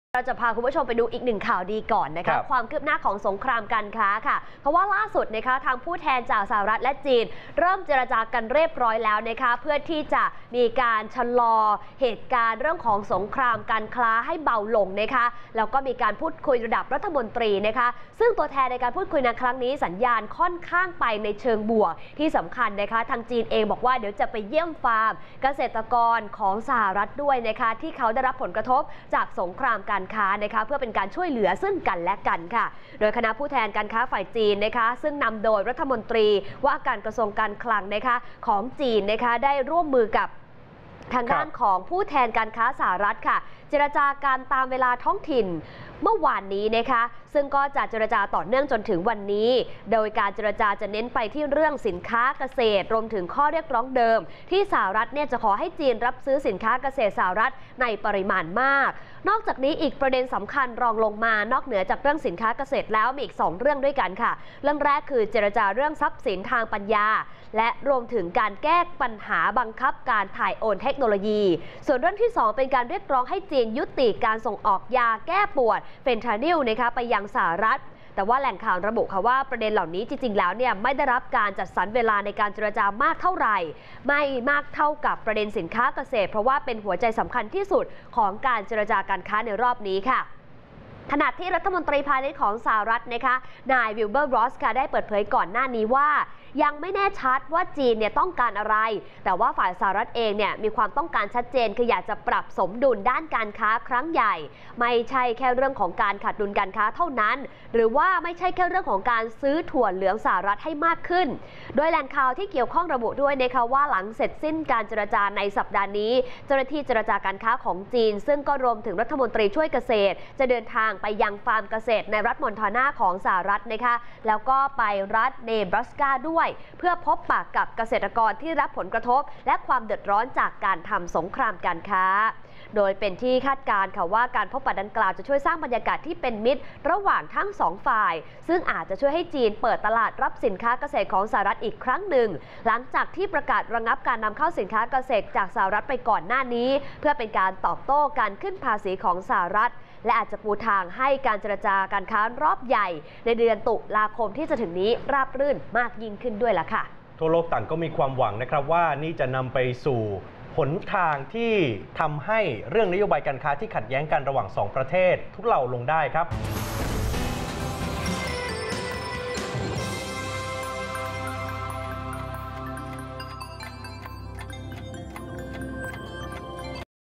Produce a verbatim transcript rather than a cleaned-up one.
เราจะพาคุณผู้ชมไปดูอีกหนึ่งข่าวดีก่อนนะคะความคืบหน้าของสงครามการค้าค่ะเพราะว่าล่าสุดนะคะทางผู้แทนจากสหรัฐและจีนเริ่มเจรจากันเรียบร้อยแล้วนะคะเพื่อที่จะมีการชะลอเหตุการณ์เรื่องของสงครามการค้าให้เบาลงนะคะแล้วก็มีการพูดคุยระดับรัฐมนตรีนะคะซึ่งตัวแทนในการพูดคุยในครั้งนี้สัญญาณค่อนข้างไปในเชิงบวกที่สำคัญนะคะทางจีนเองบอกว่าเดี๋ยวจะไปเยี่ยมฟาร์มเกษตรกรของสหรัฐด้วยนะคะที่เขาได้รับผลกระทบจากสงครามการค้านะคะเพื่อเป็นการช่วยเหลือซึ่งกันและกันค่ะโดยคณะผู้แทนการค้าฝ่ายจีนนะคะซึ่งนำโดยรัฐมนตรีว่าการกระทรวงการคลังนะคะของจีนนะคะได้ร่วมมือกับทางด้านของผู้แทนการค้าสหรัฐค่ะเจรจาการตามเวลาท้องถิ่นเมื่อวานนี้นะคะซึ่งก็จะเจรจาต่อเนื่องจนถึงวันนี้โดยการเจรจาจะเน้นไปที่เรื่องสินค้าเกษตรรวมถึงข้อเรียกร้องเดิมที่สหรัฐเนี่ยจะขอให้จีนรับซื้อสินค้าเกษตรสหรัฐในปริมาณมากนอกจากนี้อีกประเด็นสำคัญรองลงมานอกเหนือจากเรื่องสินค้าเกษตรแล้วมีอีกสองเรื่องด้วยกันค่ะเรื่องแรกคือเจรจาเรื่องทรัพย์สินทางปัญญาและรวมถึงการแก้ปัญหาบังคับการถ่ายโอนเทคโนโลยีส่วนเรื่องที่สองเป็นการเรียกร้องให้จีนยุติการส่งออกยาแก้ปวดเฟนทานิลนะคะไปยังสหรัฐแต่ว่าแหล่งข่าวระบุค่ะว่าประเด็นเหล่านี้จริงๆแล้วเนี่ยไม่ได้รับการจัดสรรเวลาในการเจรจามากเท่าไหร่ไม่มากเท่ากับประเด็นสินค้าเกษตรเพราะว่าเป็นหัวใจสำคัญที่สุดของการเจรจาการค้าในรอบนี้ค่ะขณะที่รัฐมนตรีพาณิชย์ของสหรัฐนะคะนายวิลเบอร์ รอสค่ะได้เปิดเผยก่อนหน้านี้ว่ายังไม่แน่ชัดว่าจีนเนี่ยต้องการอะไรแต่ว่าฝ่ายสหรัฐเองเนี่ยมีความต้องการชัดเจนคืออยากจะปรับสมดุลด้านการค้าครั้งใหญ่ไม่ใช่แค่เรื่องของการขาดดุลการค้าเท่านั้นหรือว่าไม่ใช่แค่เรื่องของการซื้อถั่วเหลืองสหรัฐให้มากขึ้นโดยแหล่งข่าวที่เกี่ยวข้องระบุด้วยนะคะว่าหลังเสร็จสิ้นการเจรจาในสัปดาห์นี้เจ้าหน้าที่เจรจาการค้าของจีนซึ่งก็รวมถึงรัฐมนตรีช่วยเกษตรจะเดินทางไปยังฟาร์มเกษตรในรัฐมอนทานาของสหรัฐนะคะแล้วก็ไปรัฐเนบราสกาด้วยเพื่อพบปะกับเกษตรกรที่รับผลกระทบและความเดือดร้อนจากการทำสงครามการค้าโดยเป็นที่คาดการณ์ค่ะว่าการพบปะดังกล่าวจะช่วยสร้างบรรยากาศที่เป็นมิตรระหว่างทั้งสองฝ่ายซึ่งอาจจะช่วยให้จีนเปิดตลาดรับสินค้าเกษตรของสหรัฐอีกครั้งหนึ่งหลังจากที่ประกาศระงับการนำเข้าสินค้าเกษตรจากสหรัฐไปก่อนหน้านี้เพื่อเป็นการตอบโต้การขึ้นภาษีของสหรัฐและอาจจะปูทางให้การเจรจาการค้ารอบใหญ่ในเดือนตุลาคมที่จะถึงนี้ราบรื่นมากยิ่งขึ้นด้วยล่ะค่ะทั่วโลกต่างก็มีความหวังนะครับว่านี่จะนำไปสู่หนทางที่ทำให้เรื่องนโยบายการค้าที่ขัดแย้งกันระหว่างสองประเทศทุเลาลงได้ครับ